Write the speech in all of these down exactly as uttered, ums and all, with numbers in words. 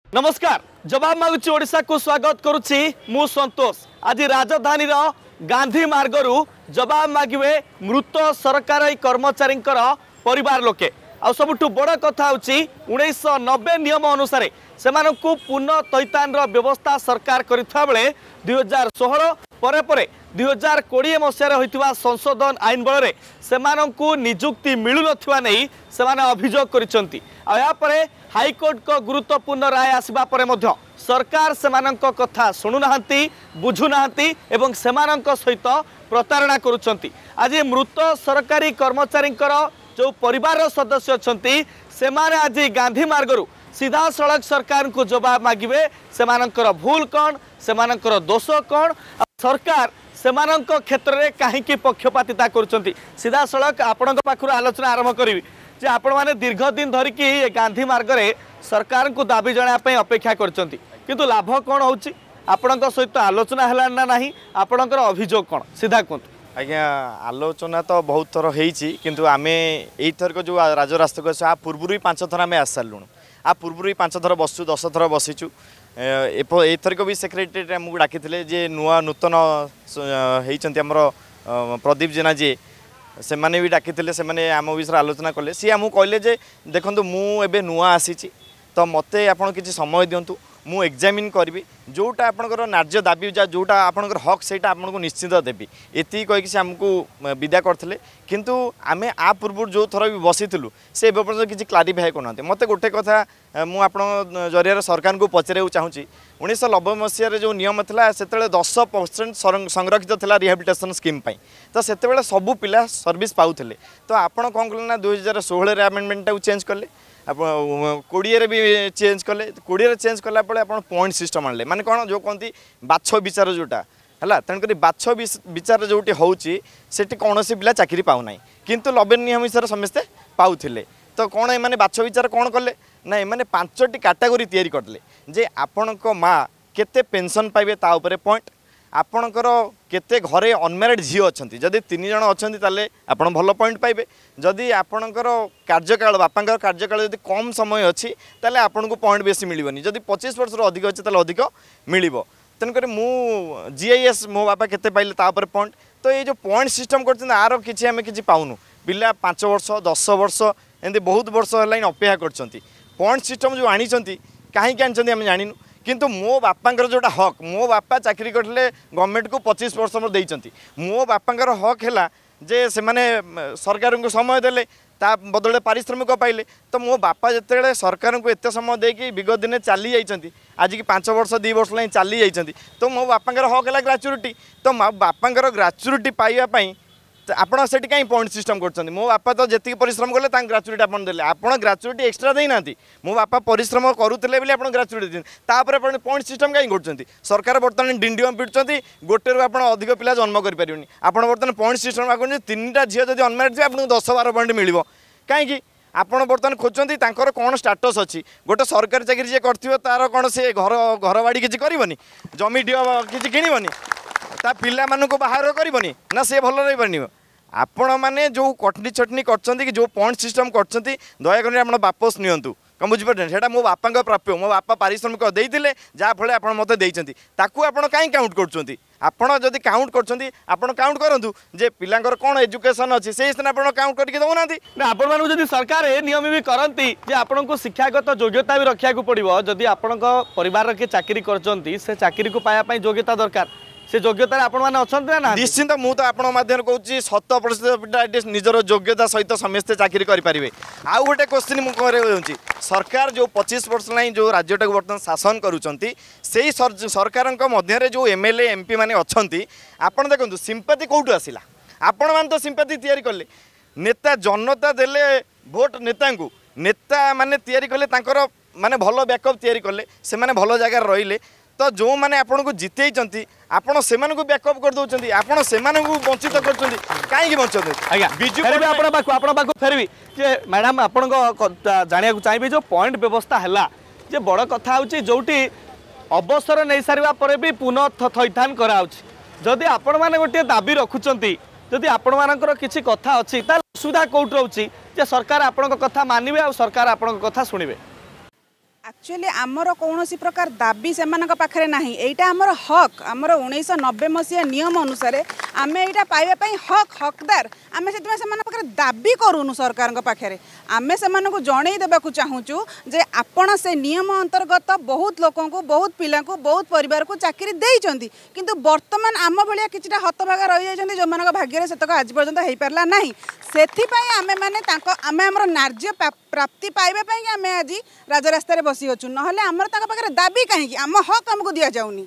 नमस्कार जवाब मागुची ओडिशा को स्वागत करुच्ची मु संतोष। आज राजधानी गांधी मार्गरू जवाब मागिबे मृत सरकारी कर्मचारी परिवार लोके। आ सबुठु बड़ कथा होची उन्नीस नब्बे नियम अनुसार से पुनः तैतान व्यवस्था सरकार करिथा बेले दुई हजार षोहल परे परे दुई हजार कोड़े मसीह होता संशोधन आईन बल से निजुक्ति मिलू ना नहीं से अभियोग कर हाईकोर्ट को गुरुत्वपूर्ण राय आसवा पर मध्य सरकार से कथा शुणुना बुझुना एवं से सहित प्रतारणा करुँच। आज मृत सरकारी कर्मचारी जो परिवार सदस्य अच्छा से आज गांधी मार्गरू सीधा सड़क सरकार को जवाब मागिबे से भूल कौन से दोष कौन सरकार से क्षेत्र में कहीं पक्षपातिता करुँच। सीधा सड़क आपण पाखर आलोचना आरंभ करी जे आपण मैंने दीर्घ दिन धरिकी गांधी मार्ग में सरकार को दाबी जनापी अपेक्षा करछंती किंतु लाभ कौन होची आपण सहित आलोचना है ना नहीं आपणकर अभियोग कौन सीधा कहतु। आज्ञा आलोचना तो बहुत थर होती किंतु आमे एई थरक जो राजरास्ता को आ पूर्व पांच थर आम आस सारूँ आ पूर्व पांच थर बसु दस थर बसीचु एथरक भी सेक्रेटेरिएट आमको डाकी जे नुआ नूतन होती आमर प्रदीप जेना जी से माने भी डाकी से माने आम विषय आलोचना कले सी आमको कहले जे देखो मुझे नुआ आसी तो मत आप किसी समय दिंतु मु एग्जामिन करी जोटा आपंकर नार्य दाबी जोटा आपंकर हक से आपको निश्चित देवी एति कहीकि आमको विदा करते किंतु आम आ पूर्व जो थर भी बसीलु से पर्यटन किसी क्लारीफाए करना मत गोटे कथा मुझे जरिया सरकार को पचारे चाहूँगी उन्नीस नब्बे मसीह जो नियम था से दस परसेंट संरक्षित था रिहाबिलिटेशन स्कीम तो से सबू पिला सर्विस पाऊले तो आपड़ कौन कले ना दुई हजार षोह आमेंडमेंटा चेंज कले कोड़े भी चेंज कले कोड़े चेंज कला आप पॉइंट सिस्टम आने माने कौन जो कहती बाछ विचार जोटा है तेणुक बाछ विचार जोटी होची कौन पिला चाकरी पाऊना किंतु नब्बे नियम हिसाब से समस्ते पाऊले तो कौन एम बाछ विचार कौन कले ना एम पांचटी कैटेगोरी तैयारी करले जे आपण माँ केते पेंशन पाइबे ता उपरे पॉइंट आपणकर केते घरे अनमेरिड झील अच्छा जदि तीन जन अच्छा ताले आपण भल पॉइंट पाइबे जदि आपणकर कार्यकाल बापा कार्यकाल जदि कम समय अच्छी ताले आपण को पॉइंट बेसी मिलबनी जदि पच्चीस वर्ष अधिक अच्छे ताले अधिक मिल तेणुक मु जीआईएस मो बापा केते पाइले ता उपरे पॉइंट तो ये जो पॉइंट सिस्टम कर आर किसी आम कि पाऊनु पिला पांच वर्ष दस वर्ष एमती बहुत वर्ष है अपेक्षा कर पॉइंट सिस्टम जो आनी कहीं आनी आम जानू किंतु मो बापांकर जोटा हक मो बापा चाकरी करते गवर्नमेंट को पच्चीस वर्ष देइचंती मो बापांकर हक है जे से माने सरकार को समय देले ता बदले पारिश्रमिक पाइले तो मो बापा जिते सरकार को एत समय देकी विगत दिन चली जाइए आज की पांच वर्ष दी वर्ष लगे चली जाइए तो मो बापांकर हक है ग्राच्युटी तो बापांकर ग्राच्युटी पाइबापी आपड़ से कहीं पॉइंट सिस्टम कर मो बापा तो जी परिश्रम कले ग्राच्युटी आप देते आप ग्राच्युटी एक्सट्रा देना मो बापा परिश्रम करुले आप ग्राच्युटी देपर पॉइंट सिस्टम कहीं कर सरकार बर्तमान डिंडियम पिटुँच गोटे रू आप अधिक पिला जन्म करें आप बर्तमान पॉइंट सिस्टम मांग तीन टा झील जब अनमेरिड थे आपको दस बार पॉइंट मिल कहीं आपड़ बर्तमान खोजते कौन स्टाटस अच्छी गोटे सरकारी चाकरी जी कर तार कौन से घर घर बाड़ी किसी करनी जमी ढी किसी किणवनी ता पिला मानू बाहर करनी ना सी भल रही आपण मैंने जो कटनी चटनी कर जो पॉइंट सिस्टम कर दयाकोरी आप वापस नियंतु कम बुझीपारे से मो बापा प्राप्य मो बापा पारिश्रमिक देते जहाँफल आप मत देते आप कहीं काउंट कर आपड़ जदि काउंट कर काउंट करूँ जे पिलांकर कौन एजुकेशन अच्छी से आप काउंट करके दौना आपण सरकार ए नियम भी करती आपन को शिक्षागत योग्यता भी रखा पड़ो जदि आपण परिवार के चाकरी कर चाकरी को पाया योग्यता दरकार से योग्यता आपण मैंने अच्छा ना निश्चिंत मुझे तो आपण माध्यम कहूँ शत प्रतिशत निजर योग्यता सहित समस्ते चाकरी करेंगे। आउ गोटे क्वेश्चन मुझे सरकार जो पच्चीस वर्ष लाई जो राज्यटा को बर्तमान शासन करुँच से सरकार मध्य जो एमएलए एमपी मैंने अच्छा आपड़ देखो सिंपाती कौटू आसला आपण मैंने तो सिंपाती तैयारी कले नेता जनता देले भोट नेता को नेता माने तैयारी कले माने भल बैकअप तैयारी कले से माने भल जगह रहिले तो जो मैंने आपन को जिते आपण से बैकअप कर दौरान आपण से वंचित कर कहीं बंचते बिजु फेरबी जे मैडम आप जाना चाहिए जो पॉइंट व्यवस्था है जे बड़ कथा हूँ जोटी अवसर नहीं सारा पर भी पुनः थैथान करादी आपण मैंने गोटे दाबी रखुंट जदि आपण मानकर किसी कथा अच्छी असुविधा कौट रोचे सरकार आपण कथा मानवे आ सरकार आपण कथा शुणे एक्चुअली आमर कौन प्रकार दाबी से पाखे ना यहाँ आमर हक आमर उन्नीस नब्बे मसीहा नियम अनुसार आम यहाँ पाइबापी हक हकदार आम से दाबी करूनु सरकार पाखे आम से जन देवाक चाहूँ जे आपण से नियम अंतर्गत बहुत लोक बहुत पिला बहुत परिवार को चाकरी देइचंती किंतु वर्तमान आम भाया कि हतभागा रही जाइए जो मान भाग्य से तक आज पर्यंत हो पारा ना से आम मैंने आम आम नार्य प्राप्ति पाइबापी आम आज राजरास्तार बसी अच्छु ना आमर पाखे दाबी कहीं आम हक आमको दि जाऊनी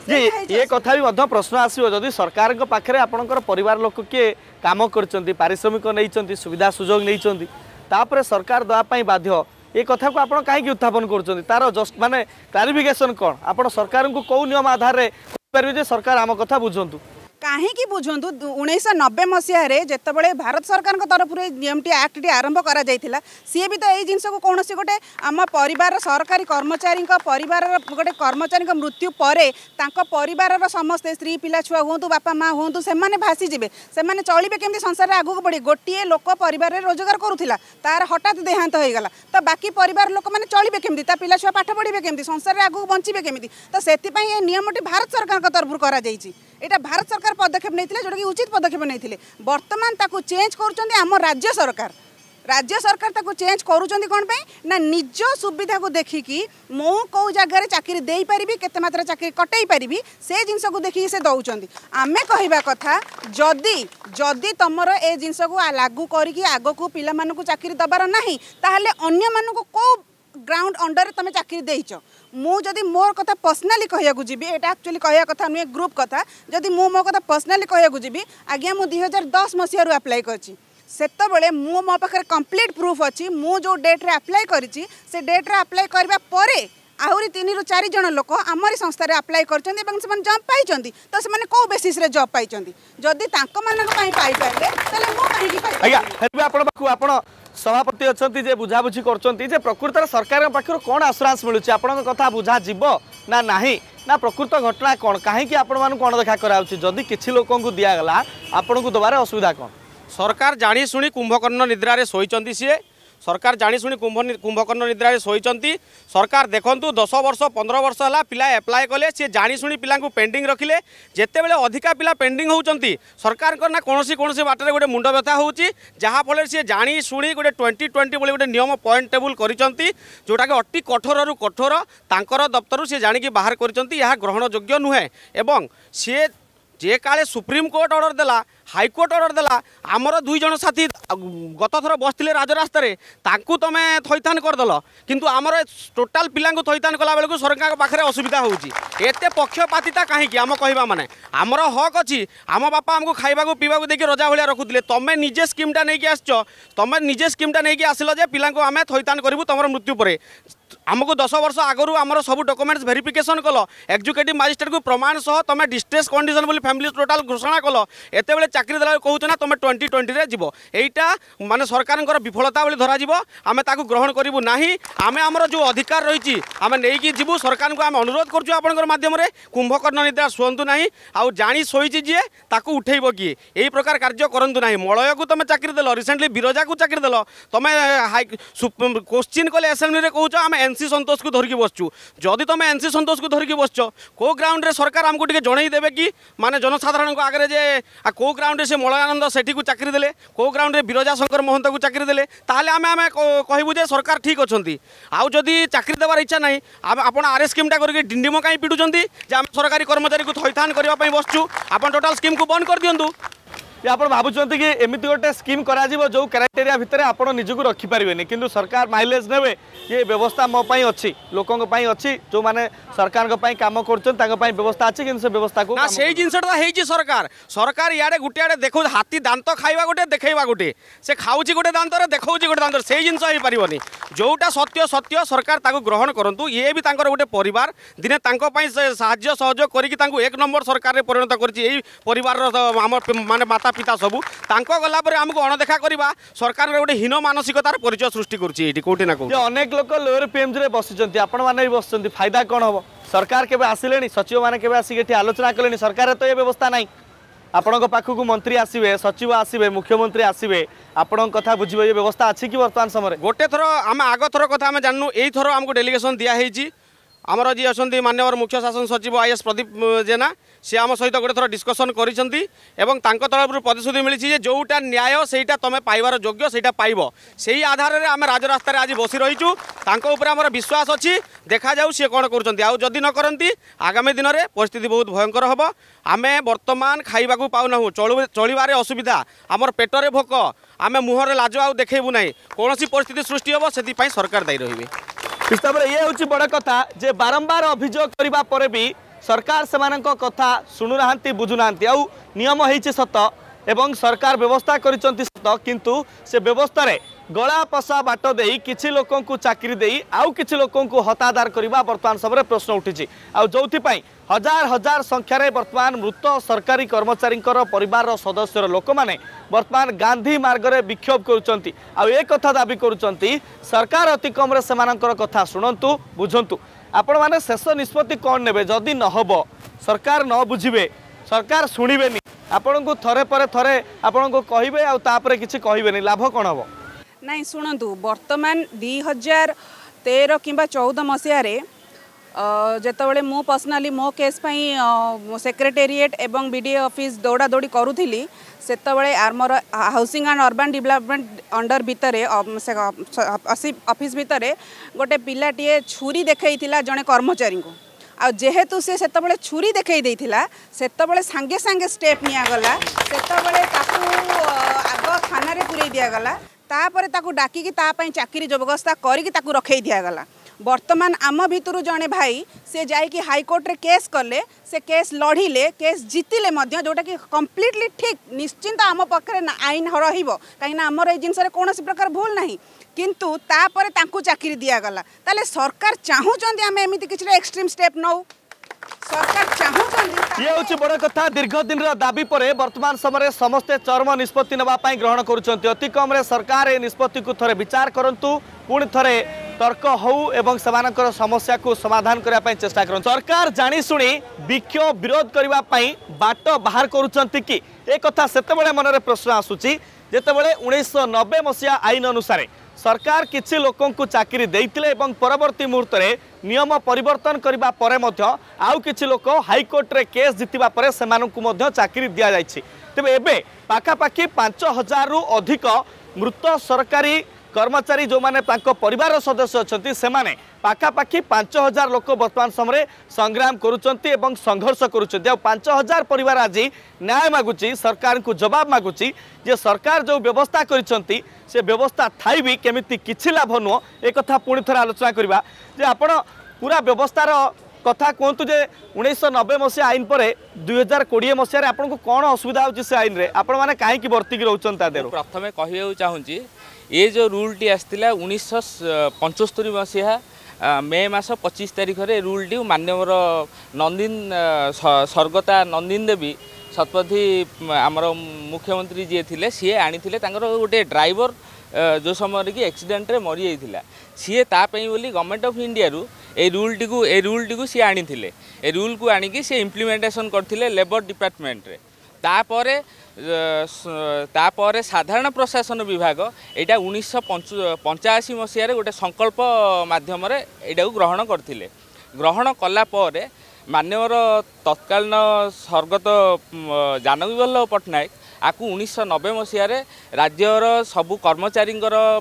ये कथा भी मध्य प्रश्न आसो जदि सरकार पाखे आपणकर परिवार लोक किए काम कर पारिश्रमिक नहीं सुविधा सुजोग नहीं तापर सरकार देवाई बाध्य ये कथा को आप कहीं उत्थापन कर तार जस्ट माने क्लारिफिकेशन कौन आप सरकार को कौ नियम आधार में सरकार आम कथा बुझंतु कहीं बुझु उन्नीस नब्बे मसीह जितेबाला भारत सरकार तरफ नियम टी एक्ट टी आरंभ करा जाइथिला सी भी तो यही जिनस को कौन गोटे आम परिवार सरकारी कर्मचारी परिवार गोटे कर्मचारी मृत्यु पर परिवार समस्ते स्त्री पिला छुआ हूँ बापा माँ हूँ से भासी जीवे से चलिए केमती संसार आगू बढ़े गोटे लोक परिवार रोजगार करूला तार हठात देहांत हो गला तो बाकी परिवार लोक मैंने चलिए केमती ता पिला छुआ पाठ पढ़े केमती संसार आगू बंचे केमती तो से नियम टी भारत सरकार तरफ करा यहाँ भारत सरकार पदक्षेप नहीं जोटा कि उचित पदक्षेप नहीं बर्तमान ताकू चेंज कर राज्य सरकार राज्य सरकार ताकू चेंज करुँच कौन ना निज सुविधा को देखिकी मु कौ जगार चाकरी दे पारि केते मात्रा चाकरी कटई पारि से जिनस को देखिए से दौरान आम कहवा कथा जदि जदि तुमर ए जिनस को लागू करके आग को पिला मानू चाकरी दबार ना ताहले अन्य मानू कौ ग्राउंड अंडर तुम चाकरी देच मुझे मोर कथा पर्सनाली कहूँ जी यहाँ एक्चुअली कह कथा नुहे ग्रुप कथा जदि मु मो कथा पर्सनाली कहूँ जी आज्ञा मुझे दुई हजार दस मसीह आप्लाय करछि सेतबेले मु मो पाखे कंप्लीट प्रूफ अच्छी मु जो डेट रे अप्लाई करिछि से डेट रे अप्लाई करबा परे आहरी तीन रु चार जन लोक आमरी संस्था अप्लाई कर जॉब पाई तो से कौ बेसिस रे जॉब पाई जदि पाई सभापति अच्छा बुझाबुझी कर प्रकृत सरकार पाखर कौन आश्योरेंस मिलूँ आपण कथा बुझा जीव ना नहीं ना प्रकृत घटना कौन कहीं आपण कौन देखा कराऊँ जदि किसी लोक दिगला आपण को दबार असुविधा कौन सरकार जानी शुणी कुंभकर्ण निद्रा शोचती सी सरकार जाशुणी कुंभ कुंभकर्ण निद्रा शोचती सरकार देखूँ दस वर्ष पंद्रह वर्ष है पिला एप्लाय कले सी जाशुणी पिला पेंडिंग रखिले जितेबाला अधिका पिला पेंडिंग होती सरकार ना कौन कौन बाटर गोटे मुंड व्यथा होफल सी जाशुणी गोटे ट्वेंटी ट्वेंटी बोले गोटे नियम पॉइंट टेबुल करती जोटा कि अति कठोर रु कठोर तांकर दफ्तर सी जाणी बाहर करती ग्रहण योग्य नुहे एवं सी जे काले सुप्रीम कोर्ट ऑर्डर देला हाईकोर्ट ऑर्डर देला आमर दुई जन साथी गत थर बसते राजरास्तार ताकू तुम थैथान करदेल किंतु आमर टोटाल पिला थैथान कला बेलू सरकार पाखे असुविधा होते पक्षपातिता कहीं आम कहवा माने आमर हक अच्छी आम बापा आमको खाइबा पीवा देखिए रजा भाया रखुले तुम निजे स्कीमटा नहीं आसच तुम निजे स्कीमटा नहीं आसिल जे पिला आम थैथान करूँ तुम मृत्यु पर आमको दस वर्ष आगु आमर सब डॉक्यूमेंट्स वेरिफिकेशन कल एक्जिक्यूटिव मजिस्ट्रेट को प्रमाण सह तुम डिस्ट्रेस कंडीशन बोली फैमिली टोटाल घोषणा कल एत बेले चाकरी देला कहूँ ना तुम ट्वेंटी ट्वेंटी रे जीव एटा माने सरकार विफलता बोली धरा जीव आम ताकू ग्रहण करूँ ना आम आमर जो अधिकार रही आम नहीं जीवु सरकार को आम अनुरोध करुँ आपण माध्यम कुंभकर्ण निद्रा शुंतु ना आउ जाणी शोची जी ताकू उठेब किए यही प्रकार कार्य करूँ ना मलय को तुम चाकरी देल रिसेंटली बिरजा को चाकरी देल तुम क्वेश्चन कले असेंबली में कहूँ आम एनसी संतोष को धरिकी बसचु जदि तुम एनसी संतोष को धरिकी बसच को ग्राउंड रे सरकार आमको टिके जनई देबे कि माने जनसाधारण को आगे जे को ग्राउंड रे से मलयानंद सेठी को चाकरी देले को ग्राउंड रे बिरजा शंकर महंत को चाकरी देले ताहले आमे आमे कहबु जे सरकार ठीक अछंती आउ जदि चाकरी देबार इच्छा नाही आपण आर एस स्कीम टा करके डिंडिमो काई पिडुचंती जे आम सरकारी कर्मचारी को थैथान करबा पई बसचु आपण टोटल स्कीम को बंद कर दियंतु आप भावुं कि एमती गोटे स्कीम करा जो क्राइटेरिया भितर आप निजक रखिपारे कि सरकार माइलेज ने ये व्यवस्था मो अच्छी लोकों अच्छी जो मैंने सरकार कम कर व्यवस्था अच्छी कि व्यवस्था को से जिनसा सरकार सरकार इे गोटे आड़े देखो हाथी दांत खाइबा गोटे देखा गोटे से खाऊँ गोटे दांत देखा गोटे दांत से जिन हो पारनि जोटा सत्य सत्य सरकार ताको ग्रहण करूँ ये भी गोटे परिवार दिने साहाय्य सहयोग करके एक नंबर सरकार परिणत कर माने माता पिता सबू गला पर आमको अणदेखा करवा सरकार गोटे हीन मानसिकतार परिचय सृष्टि करोटी ना कौन अनेक लोक लोअर पीएमजी रे बसिचंती आपण माने भी बसचंती फायदा कौन हम सरकार केबे आसिलेनी सचिव माने केबे आसिक आलोचना कलेनी सरकार तो ये व्यवस्था नहीं आपण पाखक मंत्री आसवे सचिव आसवे मुख्यमंत्री आसवे आपण कथा बुझे ये व्यवस्था अच्छी कि वर्तमान समय गोटे थर आम आग थर कथा आम जानू यही थर आमको डेलीगेशन दिखाई आमर जी अच्छा माननीय मुख्य शासन सचिव आई एस प्रदीप जेना सी आम सहित गोटे थर डिस्कसन कर तरफ प्रतिश्रुति मिली जोटा न्याय सेटा तुम पाइबार योग्य सेटा पाइब से आधार में आम राजरास्त आज बसी रहीचु आम विश्वास अच्छी देखा जाऊ सी कौन करी न करती आगामी दिन में परिस्थिति बहुत भयंकर हम आम बर्तमान खाइबा पाऊना चलबार असुविधा आमर पेटरे भोक आम मुहर लाज आउ देखू ना कौन परिस्थिति सृष्टि हम से सरकार दायी रही हिसाब से ये हूँ बड़ कथा जे बारंबार अभियोग करबा परे भी सरकार सेमानक कथा शुणुना बुझुना आउ नियम होइछि सत एवं सरकार व्यवस्था करिसंति सत किंतु से व्यवस्था रे गला पशा बाट देई किछि लोकन को चाकरी देई आउ किछि लोकन को हतादार करबा वर्तमान समय प्रश्न उठिछि आउ जोथि पई हजार हजार संख्यार वर्तमान मृत सरकारी कर्मचारी परिवार सदस्य लोक मैंने वर्तमान गांधी मार्ग में विक्षोभ करुँच कथा दाबी करुँच सरकार अति कम से कथा शुणु बुझंतु आपण मैंने शेष निष्पत्ति कौन ने जदि नहब सरकार न बुझे सरकार शुणे आपण को थरे पर थरे आपण को कहे आउे किसी कहे लाभ कौन हम नाई शुणु बर्तमान दुई हजार तेरह कि चौदह मसीह जेतबले मु पर्सनाली मो केस सेक्रेटेरिएट एवं बीडीए ऑफिस दौड़ा दौड़ी करूली सेतबले आमर housing and urban development under भितर ऑफिस भितर गोटे पिलाटीए छुरी देखा जड़े कर्मचारी को आ जेहेतु से सेतबले छुरी देखई देइथिला सेतबले सांगे सांगे स्टेप नियागला सेतबले ताकू आग थाना रे पुरई दियागला तापर ताकू डाकी तापाई चाकरी व्यवस्था करिकी ताकू रखई दियागला वर्तमान आम भितर जड़े भाई से जाइए हाईकोर्ट रे केस कले से केस लड़िले केस जितिले जोटा कि कम्प्लीटली ठीक निश्चिंत आम पाखे आईन रहिबो कहीं आमर जिन कौन प्रकार भूल ना किंतु तापर तांकू चाकरी दियागला ताले सरकार चाहूँगी आम एमती किसी एक्सट्रीम स्टेप नौ सरकार चाहूँगी ये हूँ बड़ कथा दीर्घ दिन दाबी पर वर्तमान समय समस्ते चरम निष्पत्ति नापी ग्रहण करुँच अति कम सरकार ए निष्पत्ति को थे विचार करूँ पुणी थे तर्क हो एवं सेमानकर समस्या को समाधान करने चेष्टा कर सरकार जाशुणी विक्षोभ विरोध करने बाट बाहर करुँच कि एक कथा सेतबेले मन में प्रश्न आसूची जेतेबेले उन्नीस नब्बे मसीहा आईन अनुसार सरकार किछि लोकों को चाकरी देइतिले एवं परवर्ती मुहूर्त में नियम परिवर्तन करबा परे मध्य आउ किछि लोक हाईकोर्ट रे केस जितिबा परे सेमानकु मध्य चाकरी दिया जाइछि तेबे एबे पाखापाखि पांच हजार रु अधिक मृत सरकारी कर्मचारी जो माने तांको परिवार सदस्य अछंती सेमाने पाखापाखि पांच हजार लोक वर्तमान समय संग्राम करुचंती एवं संघर्ष करुचंती आ पांच हजार परिवार आज न्याय मागुची सरकार को जवाब मागुची जे सरकार जो व्यवस्था करिसंती से व्यवस्था थाई भी केमिति किछि लाभ नुह एक कथा पुणी थोड़ा आलोचना करबा जे आपण पूरा व्यवस्थार कथा कहतु जे उन्नीस नब्बे मसीहा आईन पर दुई हजार कोड़े मसीह आपको कौन असुविधा होची से आईन रे आपण माने काहे कि वर्तिक रहउछन ता देरो प्रथमे कहियो चाहूँगी ये जो रूलटी आसला उन्नीस पंचस्तरी मसीहा मे मास पच्चीस तारीख रे रूलटी मान्यवर नंदिन स्वर्गता नंदिन देवी शतपथी आमर मुख्यमंत्री जी थे सी आनी गोटे ड्राइवर जो समय कि एक्सीडेंट रे मरी जाइथिला सी तापई बोली गवर्नमेंट ऑफ इंडिया रु ए रूलटी को ए रूलटी को सी आनी थिले ए रूल को आनिकी सी इम्प्लीमेंटेशन करथिले लेबर डिपार्टमेंट रे तापरे तापरे साधारण प्रशासन विभाग एटा उन्नीस पंचाशी मसीह गोटे संकल्प माध्यम एटा ग्रहण करथिले ग्रहण कला परे मान्यवर तत्कालीन स्वर्गत जानकी वल्लभ पट्टनायक आकु उन्नीस नब्बे मसीह राज्यर सबु कर्मचारी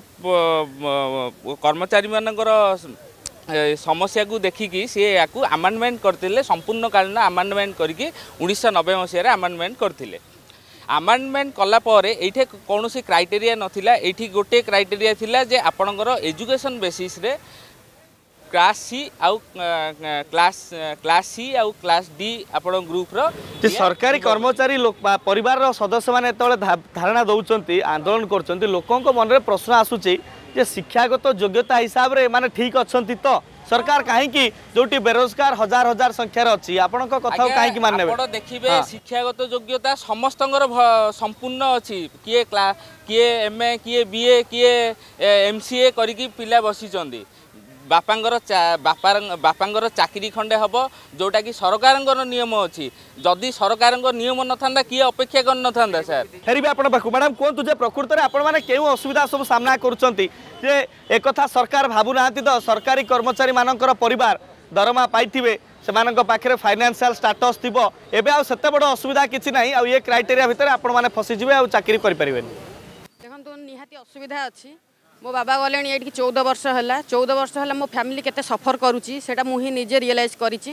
कर्मचारी मानकर समस्या को देखिकी सी या आमेंडमेंट करते संपूर्ण कालीन आमेंडमेंट करके उन्नीस नब्बे मसीह आमेंडमेंट करते आमेंडमेंट कलापर ये कौन क्राइटेरिया नथिला एठी गोटे क्राइटेरिया थिला जे आपणकर एजुकेशन बेसिस रे क्लास सी आउ क्लास क्लास सी आउ क्लास डी आपण ग्रुप रो जे सरकारी कर्मचारी लोक परिवार सदस्य माने तळे धारणा दउचंती आंदोलन करचंती लोकों को मन रे प्रश्न आसुची जे शिक्षागत योग्यता हिसाब रे माने ठीक अछंती तो सरकार काहे कि जोटी बेरोजगार हजार हजार संख्या रे अछि आपण को कथा काहे कि मानने आपण देखिबे शिक्षागत योग्यता समस्तंगर संपूर्ण अछि किए किए एमए किए बीए किए एमसीए करिकि पिला बसी चंदी बापांगर बापा बापांगर चाकरी खंडे हम जोटा कि सरकार नियम अच्छी जदि सरकार नियम न था किए अपेक्षा कर न था सर फेरी आपण पाखु मैडम कहतु जे प्रकृत में आपण मैंने क्यों असुविधा सब सामना करुँच एक कथा सरकार भावु ना तो सरकारी कर्मचारी मानकर परिवार दरमा पाइथिबे सेमानक पाखरे फाइनेंशियल स्टेटस थिबो एबे आ सेते बड़ असुविधा किछि नाही आ ये क्राइटेरिया भितर आपण माने फसी जिवे आ चाकरी करि परिबेनी देखन तो निहाती असुविधा अछि मो बाबा गले ये चौदह वर्ष है चौदह वर्ष है मो फैमिली केते सफर करुच्ची से मुझे निजे रियलाइज करी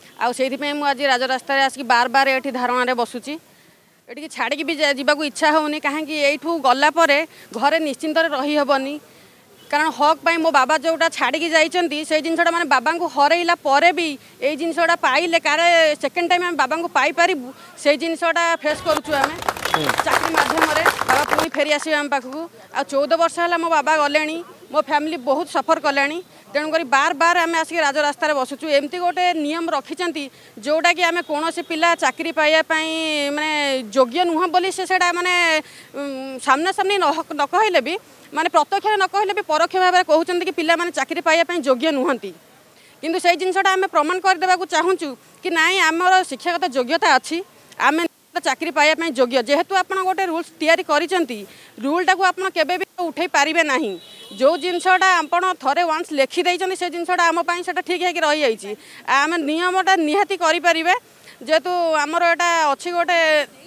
आज राजरास्त आसिक बार बार ये धारणा बसुची ये छाड़ी भी जावाक इच्छा होनी कहीं यू गलापर घरे निश्चिंत रही हेनी कारण हक पाई मो बाबा जोटा छाड़ी जाइए से जिनसा मैंने बाबा को हरैला भी ये जिनसा पाइले कार सेकेंड टाइम आम बाबा को पाइपर से जिनसा फेस करुचु आम चाकरी मध्यम बाबा पुणी फेरी आसवे आम पाखक आ चौदह वर्ष है मो बाबा गले मो फैमिली बहुत सफर कले तेणुक बार बार आम आसिक राजरास्त बसुचु एमती गोटे नियम रखिंट जोटा कि आम कौन पिला चाकरी पाइबापी माने योग्य नुह बोली से माने सामना सामनी न कहले भी माने प्रत्यक्ष न कहले भी परोक्ष भाव में कहते कि पिला माने चाकरी पाइबापी योग्य नुहति किंतु से जिनसा आम प्रमाण करदेवा चाहूँ कि नाई आमर शिक्षागत योग्यता अच्छी आम चाकरी पाइबापी योग्य जेहेतु आप गोटे रूल्स तैयारी करिसेंती रूलटा को आप केबे भी उठे पारिबे नहीं जो जिनसटा आप थरे वांस लिखिदे से जिनसटा आम से ठीक है रही जाइए आम नियमटा निहाती करें जेहेतु आमर एटा अच्छी गोटे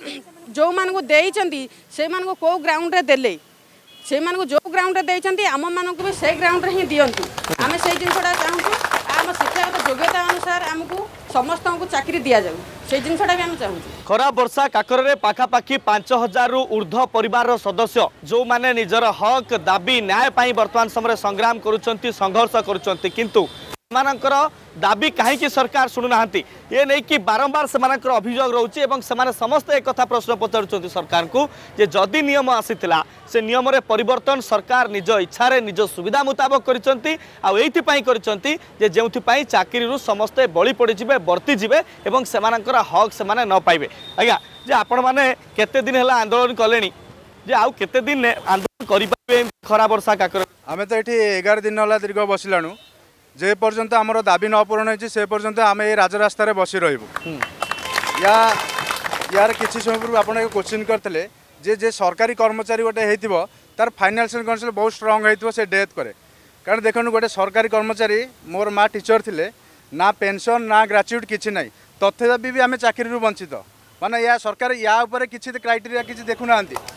जो मानू देइचंती से मानू को ग्राउंड रे देले से मानू जो ग्राउंड रे देइचंती आम मानू भी से ग्राउंड रे ही दियंतु आम से जिनसटा चाहूँ आम शिक्षागत योग्यता अनुसार आमको समस्त को चाकरी दि जाऊ से जिनसटा भी आम चाहूँ खरा वर्षा काकर रे पाखापाखि पांच हजार रु ऊर्ध्व परिवार सदस्य जो माने निजर हक दाबी न्याय पाई वर्तमान समय संग्राम करुचंती संघर्ष करुचंती किंतु सेमानकर दाबी कहीं सरकार शुणुना ये नहीं कि बारंबार सेमानकर अभियोग रोचे एवं सेमाने समस्त एक कथा प्रश्न पचारुंट सरकार को जे जदि नियम आसीथिला से नियम रे परिवर्तन सरकार निज इच्छा रे निज सुविधा मुताबक करिसंती आ एथि पई करिसंती जे जेउथि पई चाकरी रु समस्त बळी पड़ी जिवे बर्ती जिवे एवं सेमानकर हक सेमाने न पाइबे आज्ञा जे आपण माने केते दिन हला आंदोलन कलेनी जे आउ केते दिन आंदोलन करि पाइबे खरा वर्षा काकर आमे तो एठी एगार दिन हला दीर्घ बसिलानु जे पर्यंत आमर दाबी न पूरण होती से पर्यंत आम ये राजरास्त बसी रही या यार किसी समय पूर्व आपन क्वेश्चन करते जे जे सरकारी कर्मचारी गोटे हो तार फाइनेंशियल कंडीशन बहुत स्ट्रांग हो से डेथ करे कारण देखो गोटे सरकारी कर्मचारी मोर माँ टीचर थिले ना पेंशन ना ग्रेजुएट किसी ना तथापि भी आम चाकरी वंचित माने या सरकार या ऊपर किसी क्राइटेरिया किसी देखुना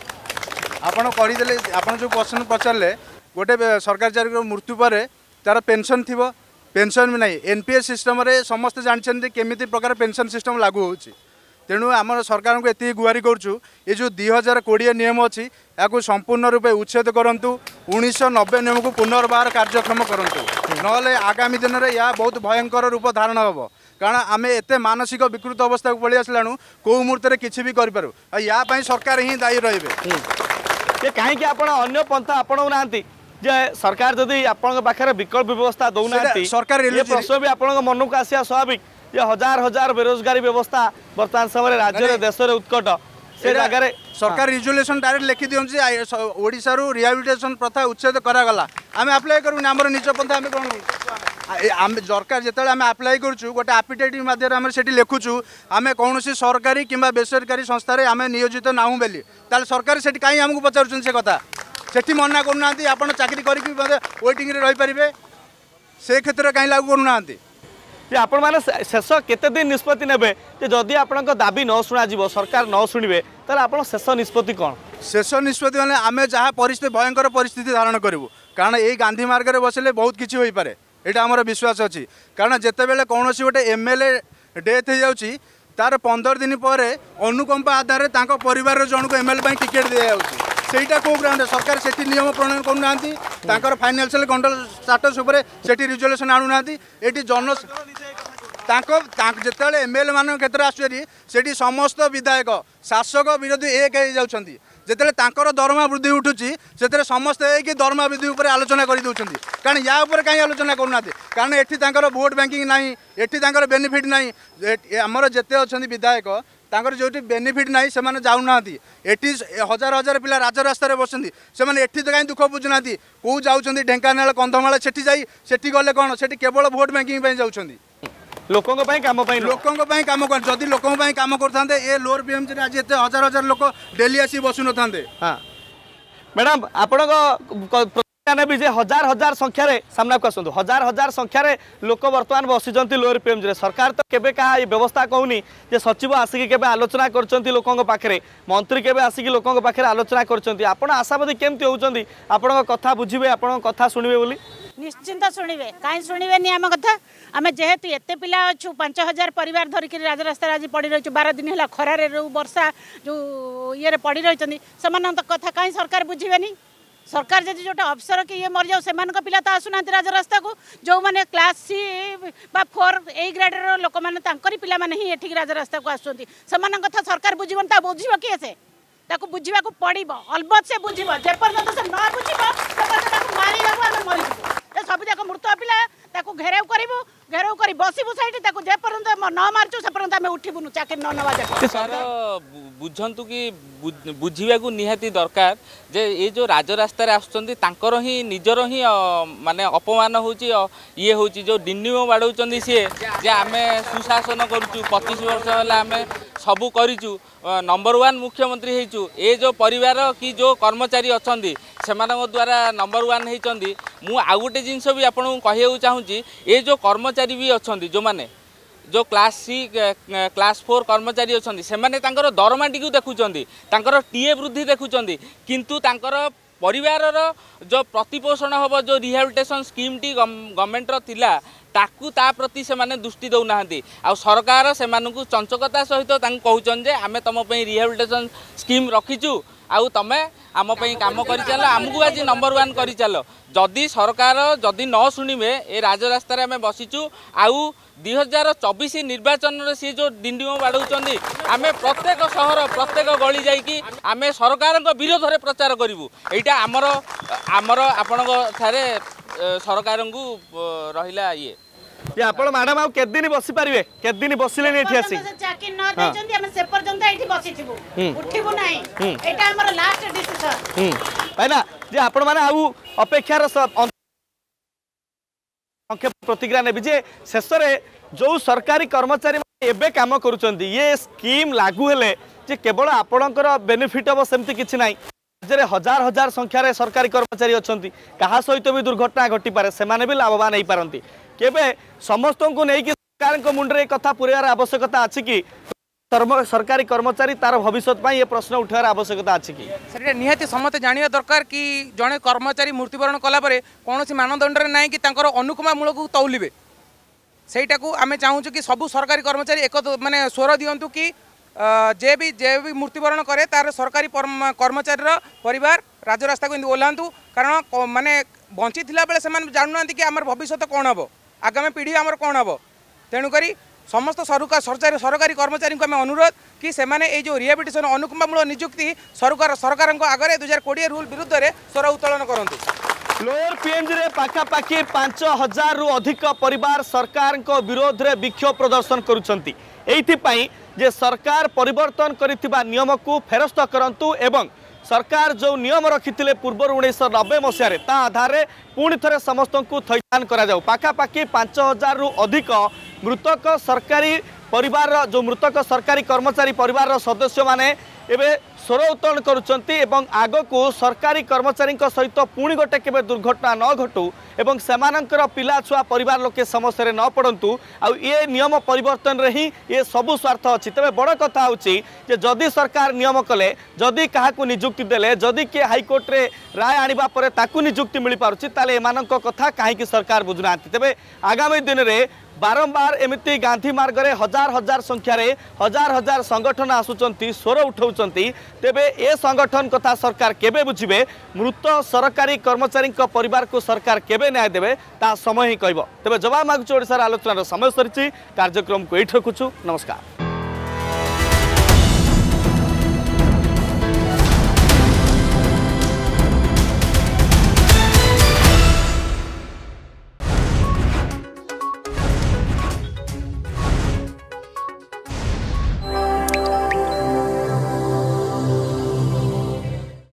आपड़ कहीदे आप जो क्वेश्चन पचारे गोटे सरकारी चाकरी मृत्यु पर तार पेंशन थी पेंशन भी नहीं एनपीएस सिस्टम रे समस्त जानते केमी प्रकार पेंशन सिस्टम लागू हो तेणु आम सरकार को एति गुहारी करूँ ये जो दुई हजार कोड़े नियम अच्छी या संपूर्ण रूपे उच्छेद करूँ उन्नीस नब्बे नियम को पुनर्बार कार्यक्रम करूँ ना आगामी दिन में या बहुत भयंकर रूप धारण हम कारण आम एत मानसिक विकृत अवस्था को पलि आसलाणु कौ मुहूर्त में किसी भी करूँ या सरकार ही दायी रे कहीं अन्य पंथा आपणाऊ ना जे सरकार जदि आपण पाखे विकल्प व्यवस्था दौना सरकार प्रश्न भी आपण मन को आसिया स्वाभाविक ये हजार हजार बेरोजगारी व्यवस्था वर्तमान समय राज्य देश में उत्कट से जगह सरकार रिजोल्यूशन डायरेक्ट लिखि दियंती ओडिसा रु रिहाबिलिटेशन प्रथा उच्छेद करागला आम आप्लाय करूँ आम निज पंथा आम कौन आम सरकार जिते आम आप्लाय करूँ गोटे आफिडेविट माध्यम से लिखुचु आम कौन सरकारी कि बेसरकारी संस्थार आम नियोजित नाहूँ बोली ताल सरकार से कहीं आमको पचार से कथा सेठी मना करूना आप चाकरी करके वेटिंग रही पारे से क्षेत्र कहीं लागू करूना आपण मैंने शेष केते दिन निष्पत्ति नेबे जदि आपण दाबी न शुणा सरकार न शुणे तार आप शेष निष्पत्ति कौन शेष निष्पत्ति मैंने आम जहाँ परिस्थिति भयंकर परिस्थिति धारण करूँ कारण यही गांधी मार्ग में बसले बहुत किसी हो पारे यहाँ आमर विश्वास अच्छी कारण जिते बेले कौन गोटे एमएलए डेथ हो जाऊँगी तार पंदर दिन पर अनुकंपा आधार परिवार जन को एमएलए टिकेट दि जाऊँगी सेटा को ग्राउंड सरकार से नियम प्रणयन करूना फाइनेंशियल कंट्रोल स्टाटस से रिजोल्यूशन आणुना ये जन जिते एमएलए मान क्षेत्र आसुरी से समस्त विधायक शासक विरोधी एक हो जाती जिते दरमा वृद्धि उठुची से समस्ते कि दरमा वृद्धि उपर आलोचना कर दौरान कारण या उपर कहीं आलोचना करूना कारण ये भोट बैंकिंग ना ये बेनिफिट ना आमर जिते अच्छा विधायक तांकर जो बेनिफिट ना से जाऊना एटी हजार हजार पिला राजरास्तार बसती से तो कहीं दुख बुझुना कौ जाऊँ ढेंकानाल कंधमाल से सेठी गले कौन से केवल भोट बैंकिंग जाऊँ लोकों काम लोकों काम कर जदि लोकों काम करते ये लोअर बीएमसी आज एत हजार हजार लोक डेली आसी बसु न था। हाँ मैडम आपण भी जे हजार हजार संख्यार सामना को आसतु हजार हजार संख्यार लोक बर्तमान बसिंट लोअर पीएमजी रे सरकार तो केबे कहा व्यवस्था कहूनी जे सचिव आसिक केबे आलोचना करछंती लोकों पाखे मंत्री केबे आसिक लोकों पाखे आलोचना करछंती आपण आशावादी केमती होउछंती आपण कथा बुझिबे आपण कथा सुनिबे बोली निश्चिंत शुणे कहीं शुणे आम कथा आम जेहेतु एत पिला अच्छु पांच हजार परिवार धरिक राजरास्तार आज पड़ रही बार दिन है खरारे वर्षा जो ये पड़ रही से कथा कहीं सरकार बुझे सरकार जब जो अफसर कि ये मर जाओ से पिला तो आसुना राजरास्ता को जो मैंने क्लास सी बा फोर ए ग्रेडर लोक मैंने पिला ही एठिक राजरास्ता को आसुँच से कथा सरकार बुझे बुझ किए से ताको बुझा पड़ो अलबत् से बुझ जेपर्यंत से न बुझ मार सब जाक मृत पिला ताको घेराव करू घेराव कर बसबू सैठी जेपर्यंत न मार्चु से पर्यंत आम उठबुनु चाकरी न नवा सर बुझंतु कि बुझा निहाती दरकार जे ये जो राजरास्तार आसुचंदी तांकर ही निजर ही माने अपमान होची ये होची जो डिन्यू बाड़ौचंदी सी जे आमे सुशासन करूचु पच्चीस वर्ष होला आमे सबू करिचु नंबर वन मुख्यमंत्री हेचु ए जो परिवार की जो कर्मचारी अच्छी से द्वारा नंबर वन होती मु आउ गोटे जिनस भी आपको कहूँ चाहूँगी ये जो कर्मचारी भी अच्छा जो मैंने जो क्लास सी क्लास फोर कर्मचारी अच्छा से दरमाटी को देखुं टीए वृद्धि देखुं किंतु परिवार जो प्रतिपोषण हम जो रिहाबिलिटेशन स्कीम टी गवर्नमेंट थिला ताकू ता प्रति से माने दृष्टि दौना आ सरकार से चंचकता सहित कहते आम तुम रिहाबिलिटेशन स्कीम रखीचु आउ तमें आम काम कर चल आमको आज नंबर वन कर चल जदि सरकार जदि न शुणे ए राजरास्तार आम बसीचु आउ दुई हजार चौबीस निर्वाचन में सी जो डिंडिम बाड़ौंट आम प्रत्येक सहर प्रत्येक गली जाकि आम सरकार विरोध में प्रचार करूँ यहाँ आमर आमर आपण सरकार को रहा ये जे आपण मैडम आ के दिन बसी पारिबे के दिन बसिले ने एठी आसी चाकरी न दैचंती हम से पर्यंत एठी बसिथिबु उठिबु नाही एटा हमर लास्ट डिसीजन हैना जे आपण माने आउ अपेक्षार संक्षेप प्रतिक्रिया ने जे शेष रे जो सरकारी कर्मचारी एबे काम करूचंदी ये स्कीम लागू हेले जे केवल आपणकर बेनिफिट हो सेमती किछि नाही जे हजार हजार संख्यार सरकारी कर्मचारी अच्छी क्या सहित भी दुर्घटना घटी पारे से भी लाभवान हो पारती केबे समस्त को लेकिन सरकार मुंडे कथा पुरार आवश्यकता अच्छी कि सरकारी कर्मचारी तार भविष्य ये प्रश्न उठार आवश्यकता अच्छी कि सर निहाती समस्त जाना दरकार कि जड़े कर्मचारी मृत्युवरण कलापर कौन मानदंड ना कि अनुकमा मूल को तौलिबे सेटा को आम चाहूँ कि सबू सरकारी कर्मचारी एक माने स्वर दिंतु कि जे भी जे भी मृत्युवरण करे तार सरकारी कर्मचारी परिवार राजरास्ता को ओह्लांतु कारण माने बंची थिला बेले से जानूना कि आमर भविष्य कौन हम आगामी पीढ़ी आमर कौन हम तेणुक समस्त सरकारी सरकारी कर्मचारी को आम अनुरोध कि से जो रिहाबिलिटेशन अनुकंपामूलक नियुक्ति सरकार सरकार आगे दुई हजार कोड़े रूल विरुद्ध में स्वर उत्तोलन करते लोअर पीएमजी रे पाखापाखि पांच हजार रु अधिक परिवार सरकार को विरोध रे विक्षोभ प्रदर्शन करुछंती एइथिपाई जे सरकार परिवर्तन करिथिबा नियम को फेरस्त करंतु एवं सरकार जो नियम रखिथिले पूर्व उन्नीस नब्बे मसीह ता आधार पुणी थे समस्त को थैथान करा जाऊ पाखापाखि पांच हजार रु अधिक मृतक सरकारी परिवार जो मृतक सरकारी कर्मचारी परिवार सदस्य माने एबे स्वर उत्तोलन करुचंती एवं आग को सरकारी कर्मचारी सहित पुणी गोटे केबे दुर्घटना न घटू एवं सेमानंकर पिला छुआ परिवार लोके समस्या न पड़तु आउ ये नियम परिवर्तन रे ही ये सबु स्वार्थ अच्छी तेज बड़ कथा होची जे जदि सरकार नियम कले जदि काहाकू नियुक्ति देले जदि किए हाईकोर्ट रे राय आनिबा परे ताकू नियुक्ति मिल पारुची ताले एमानंक कथा काहेकि सरकार बुझुना तेबे आगामी दिन रे बारंबार एमती गांधी मार्ग रे हजार हजार संख्यार हजार हजार संगठन आसुचंती स्वर उठाउचंती तेबे ए संगठन कथा सरकार केबे बुझिबे मृत सरकारी कर्मचारी परिवार को सरकार केबे न्याय देबे ता समय ही कहबो तेबे जवाब मागुछु ओडिसा आलोचनार समय सरिछि कार्यक्रम को एठ रखुछु नमस्कार।